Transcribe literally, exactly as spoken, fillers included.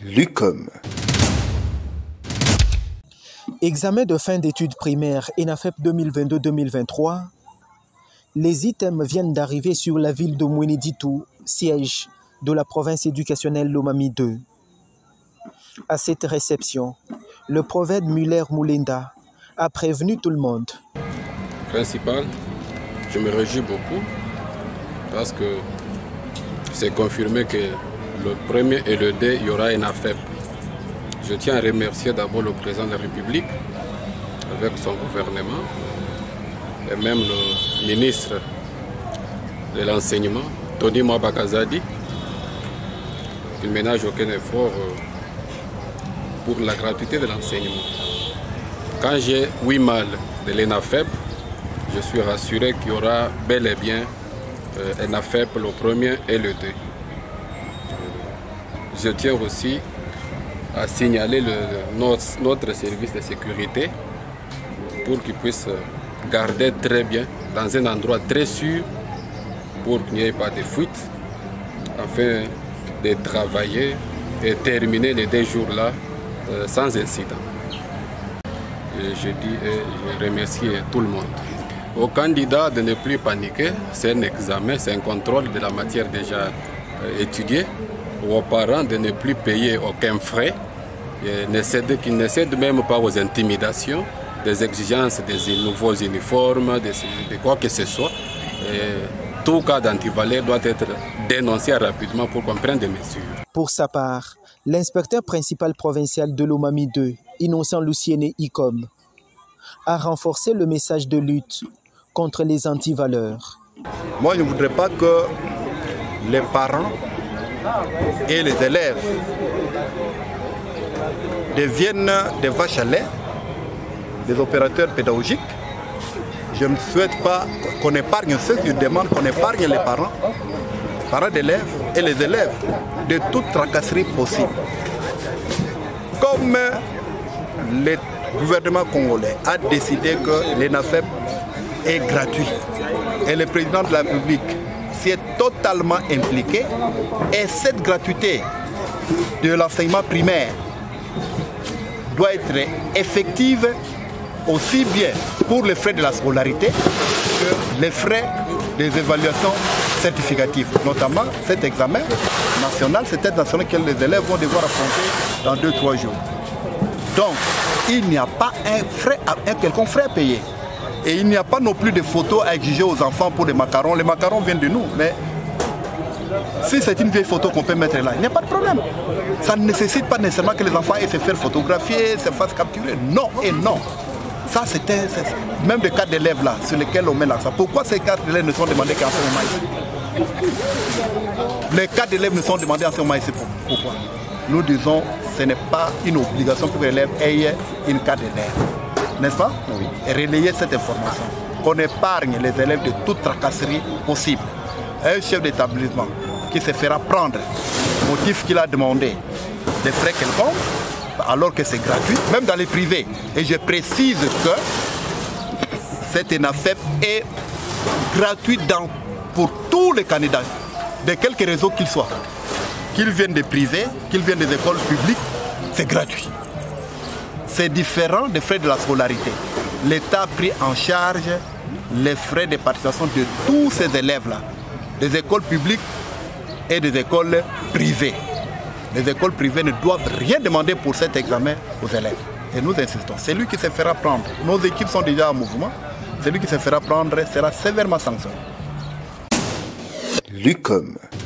L'UCOM. Examen de fin d'études primaires ENAFEP deux mille vingt-deux deux mille vingt-trois. Les items viennent d'arriver sur la ville de Mouénéditou, siège de la province éducationnelle Lomami deux. À cette réception, le prophète Muller-Moulenda a prévenu tout le monde. Principal, je me réjouis beaucoup parce que c'est confirmé que le premier et le deux, il y aura ENAFEP. Je tiens à remercier d'abord le président de la République avec son gouvernement et même le ministre de l'enseignement, Tony Mwabakazadi. Il ne ménage aucun effort pour la gratuité de l'enseignement. Quand j'ai huit mal de l'ENAFEP, je suis rassuré qu'il y aura bel et bien euh, ENAFEP le premier et le deux. Je tiens aussi à signaler le, notre, notre service de sécurité pour qu'il puisse garder très bien dans un endroit très sûr pour qu'il n'y ait pas de fuite afin de travailler et terminer les deux jours-là euh, sans incident. Et je dis et je remercie tout le monde. Aux candidats de ne plus paniquer, c'est un examen, c'est un contrôle de la matière déjà euh, étudiée. Aux parents de ne plus payer aucun frais, qu'ils ne cèdent même pas aux intimidations, des exigences des nouveaux uniformes, de, de quoi que ce soit. Et tout cas d'antivaleur doit être dénoncé rapidement pour qu'on prenne des mesures. Pour sa part, l'inspecteur principal provincial de Lomami deux, Innocent Luciene Icom, a renforcé le message de lutte contre les antivaleurs. Moi, je ne voudrais pas que les parents et les élèves deviennent des vaches à lait, des opérateurs pédagogiques. Je ne souhaite pas qu'on épargne ceux qui demandent qu'on épargne les parents, parents d'élèves et les élèves de toute tracasserie possible. Comme le gouvernement congolais a décidé que l'ENAFEP est gratuit et le président de la République s'y est totalement impliqué, et cette gratuité de l'enseignement primaire doit être effective aussi bien pour les frais de la scolarité que les frais des évaluations certificatives, notamment cet examen national, cet examen national que les élèves vont devoir affronter dans deux trois jours. Donc, il n'y a pas un, frais, un quelconque frais à payer. Et il n'y a pas non plus de photos à exiger aux enfants pour les macarons. Les macarons viennent de nous, mais si c'est une vieille photo qu'on peut mettre là, il n'y a pas de problème. Ça ne nécessite pas nécessairement que les enfants aient se faire photographier, se fassent capturer. Non et non. Ça, c'est même des cas d'élèves là, sur lesquels on met l'accent. Pourquoi ces cas d'élèves ne sont demandés qu'en ce moment ici? Les cas d'élèves ne sont demandés en ce moment ici. Pourquoi? Nous disons que ce n'est pas une obligation pour que l'élève ait une carte d'élève. N'est-ce pas? Oui. Et relayer cette information. Qu'on épargne les élèves de toute tracasserie possible. Un chef d'établissement qui se fera prendre le motif qu'il a demandé des frais quelconques, alors que c'est gratuit, même dans les privés. Et je précise que cette ENAFEP est gratuite dans, pour tous les candidats, de quelque réseau qu'ils soient. Qu'ils viennent des privés, qu'ils viennent des écoles publiques, c'est gratuit. C'est différent des frais de la scolarité. L'État a pris en charge les frais de participation de tous ces élèves-là, des écoles publiques et des écoles privées. Les écoles privées ne doivent rien demander pour cet examen aux élèves. Et nous insistons, celui qui se fera prendre, nos équipes sont déjà en mouvement, celui qui se fera prendre sera sévèrement sanctionné. L'UCOM.